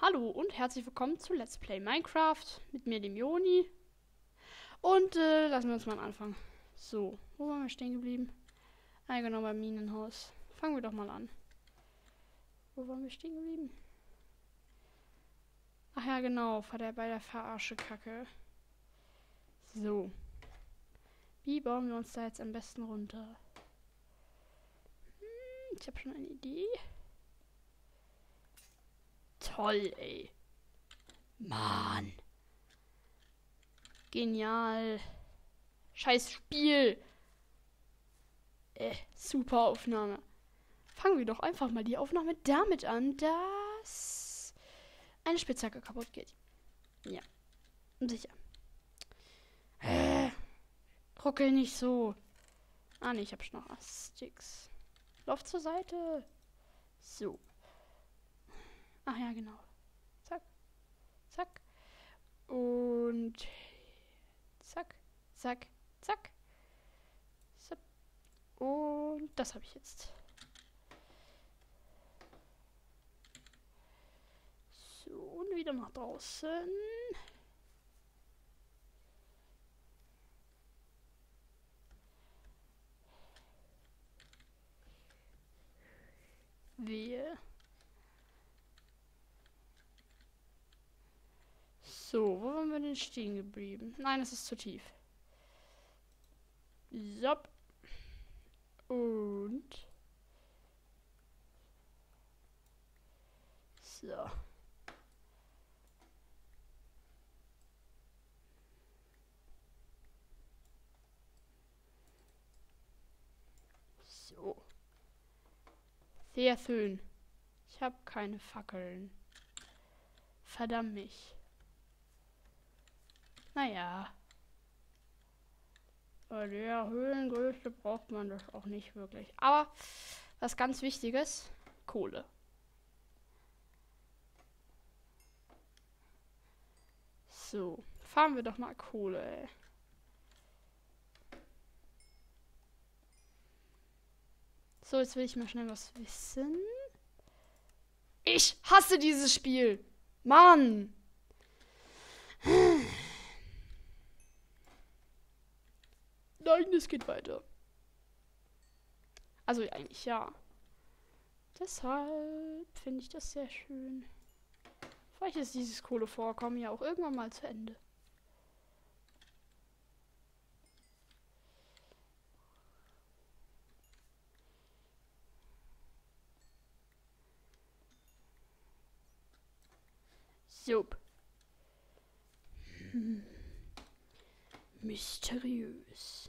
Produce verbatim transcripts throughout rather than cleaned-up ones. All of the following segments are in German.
Hallo und herzlich willkommen zu Let's Play Minecraft mit mir, dem Joni. Und äh, lassen wir uns mal anfangen. So, wo waren wir stehen geblieben? Ah, genau, beim Minenhaus. Fangen wir doch mal an. Wo waren wir stehen geblieben? Ach ja, genau, bei der, bei der Verarsche-Kacke. So. Wie bauen wir uns da jetzt am besten runter? Hm, ich habe schon eine Idee. Toll, ey. Mann. Genial. Scheiß Spiel. Äh, super Aufnahme. Fangen wir doch einfach mal die Aufnahme damit an, dass eine Spitzhacke kaputt geht. Ja. Sicher. Äh, ruckel nicht so. Ah, ne, ich hab schon noch Sticks. Lauf zur Seite. So. Ach ja, genau. Zack. Zack. Und zack. Zack. Zack. So. Und das habe ich jetzt. So, und wieder nach draußen. Wehe. So, wo waren wir denn stehen geblieben? Nein, es ist zu tief. So. Und. So. So. Sehr schön. Ich habe keine Fackeln. Verdammt mich. Naja. Bei der Höhlengröße braucht man das auch nicht wirklich. Aber was ganz Wichtiges: Kohle. So, fahren wir doch mal Kohle, ey. So, jetzt will ich mal schnell was wissen. Ich hasse dieses Spiel. Mann. Nein, es geht weiter. Also eigentlich ja. Deshalb finde ich das sehr schön. Vielleicht ist dieses Kohlevorkommen ja auch irgendwann mal zu Ende. So. Hm. Mysteriös.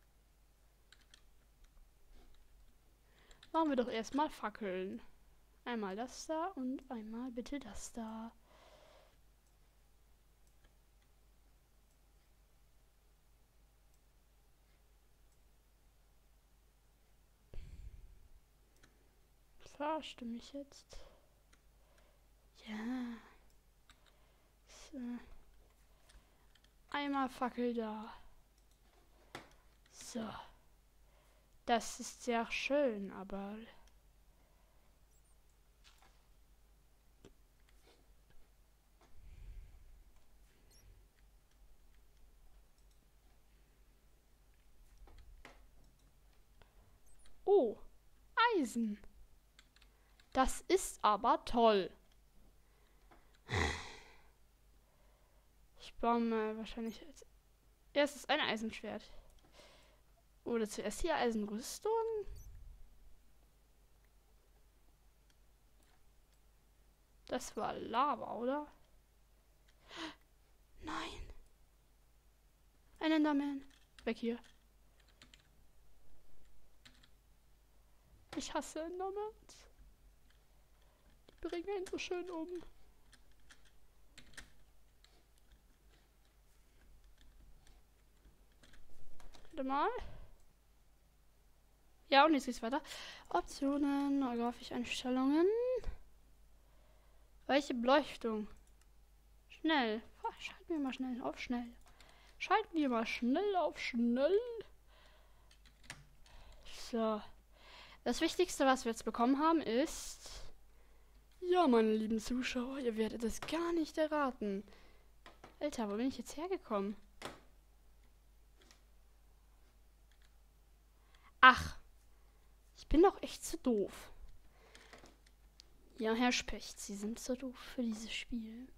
Machen wir doch erstmal Fackeln. Einmal das da und einmal bitte das da. Verarscht du mich jetzt? Ja. So. Einmal Fackel da. So. Das ist sehr schön, aber... Oh, Eisen. Das ist aber toll. Ich baue mal wahrscheinlich als erstes ein Eisenschwert. Oder zuerst hier Eisenrüstung. Das war Lava, oder? Nein. Ein Enderman. Weg hier. Ich hasse Endermans. Die bringen einen so schön um. Warte mal. Ja, und jetzt geht's weiter. Optionen, Grafik-Einstellungen. Welche Beleuchtung? Schnell. Schalten wir mal schnell auf schnell. Schalten wir mal schnell auf schnell. So. Das Wichtigste, was wir jetzt bekommen haben, ist Ja, meine lieben Zuschauer, ihr werdet es gar nicht erraten. Alter, wo bin ich jetzt hergekommen? Ach, ich bin doch echt zu doof. Ja, Herr Specht, Sie sind zu doof für dieses Spiel.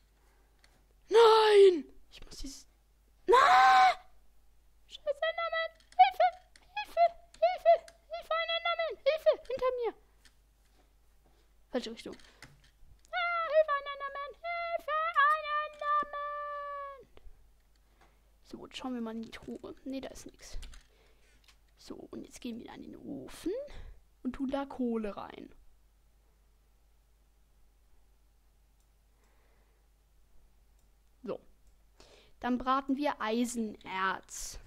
Nein! Ich muss dieses... Nein! Scheiße, Enderman! Hilfe! Hilfe! Hilfe! Hilfe, ein Enderman! Hilfe! Hinter mir! Falsche Richtung. Ah, Hilfe, ein Enderman! Hilfe, ein Enderman! So, jetzt schauen wir mal in die Truhe. Ne, da ist nichts. So, und jetzt gehen wir an den Ofen und tun da Kohle rein. So. Dann braten wir Eisenerz.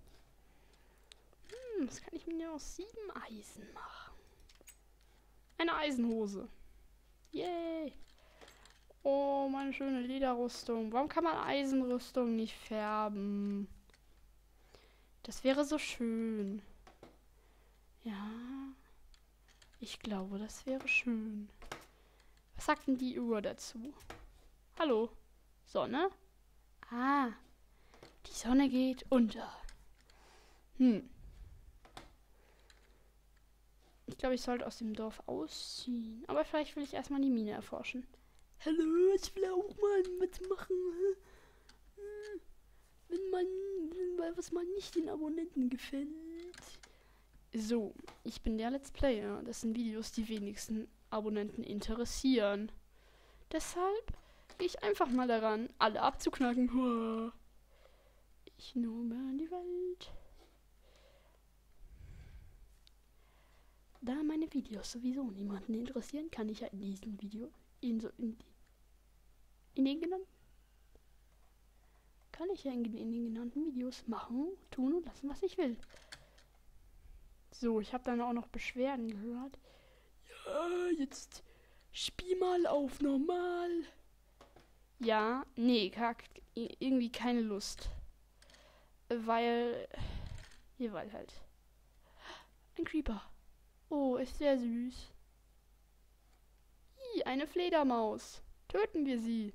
Hm, was kann ich mir denn aus sieben Eisen machen? Eine Eisenhose. Yay. Oh, meine schöne Lederrüstung. Warum kann man Eisenrüstung nicht färben? Das wäre so schön. Ja. Ich glaube, das wäre schön. Was sagt denn die Uhr dazu? Hallo? Sonne? Ah. Die Sonne geht unter. Hm. Ich glaube, ich sollte aus dem Dorf ausziehen. Aber vielleicht will ich erstmal die Mine erforschen. Hallo, ich will auch mal mitmachen. Hm. Wenn man, wenn, was man nicht den Abonnenten gefällt. So, ich bin der Let's Player. Das sind Videos, die wenigsten Abonnenten interessieren. Deshalb gehe ich einfach mal daran, alle abzuknacken. Ich nehme die Welt. Da meine Videos sowieso niemanden interessieren, kann ich ja in diesem Video, in, so, in, in den genannten, kann ich ja in, in den genannten Videos machen, tun und lassen, was ich will. So, ich habe dann auch noch Beschwerden gehört. Ja, jetzt spiel mal auf normal. Ja, nee, kack, irgendwie keine Lust. Weil, ja, weil halt. Ein Creeper. Oh, ist sehr süß. Ih, eine Fledermaus. Töten wir sie.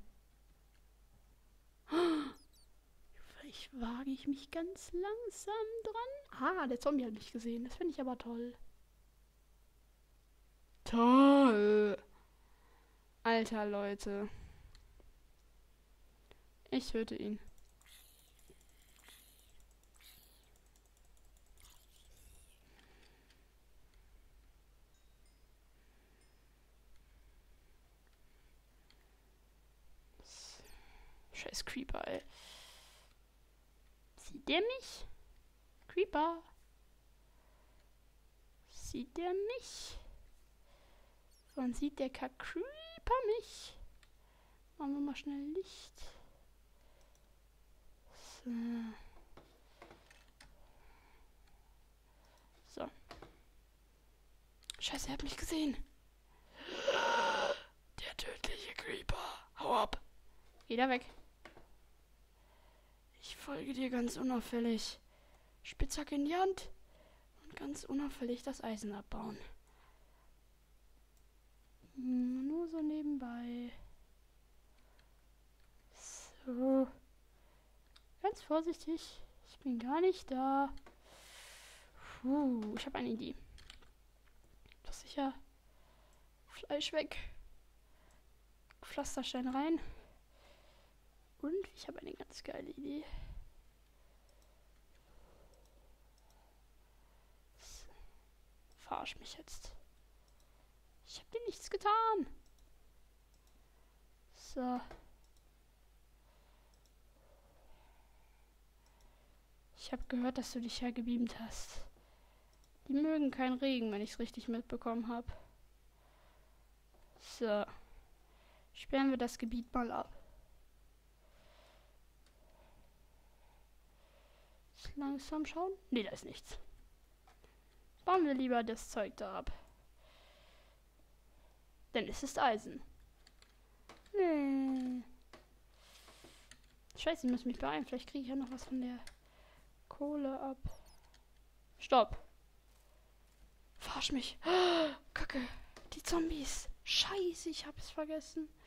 Vielleicht wage ich mich ganz langsam dran. Ah, der Zombie hat mich gesehen. Das finde ich aber toll. Toll. Alter, Leute. Ich töte ihn. Scheiß Creeper, ey. Sieht der mich? Creeper. Sieht der mich? Wann sieht der Kack-Creeper mich? Machen wir mal schnell Licht. So. So. Scheiße, er hat mich gesehen. Der tödliche Creeper. Hau ab. Geh da weg. Ich folge dir ganz unauffällig. Spitzhacke in die Hand. Und ganz unauffällig das Eisen abbauen. Hm, nur so nebenbei. So. Ganz vorsichtig. Ich bin gar nicht da. Puh, ich habe eine Idee. Doch sicher. Fleisch weg. Pflasterstein rein. Und ich habe eine ganz geile Idee. So. Verarsch mich jetzt. Ich habe dir nichts getan. So. Ich habe gehört, dass du dich hergebeamt hast. Die mögen keinen Regen, wenn ich es richtig mitbekommen habe. So. Sperren wir das Gebiet mal ab. Langsam schauen. Ne, da ist nichts. Bauen wir lieber das Zeug da ab. Denn es ist Eisen. Nee. Scheiße, ich muss mich beeilen. Vielleicht kriege ich ja noch was von der Kohle ab. Stopp. Verarsch mich. Oh, Kacke. Die Zombies. Scheiße, ich hab's vergessen.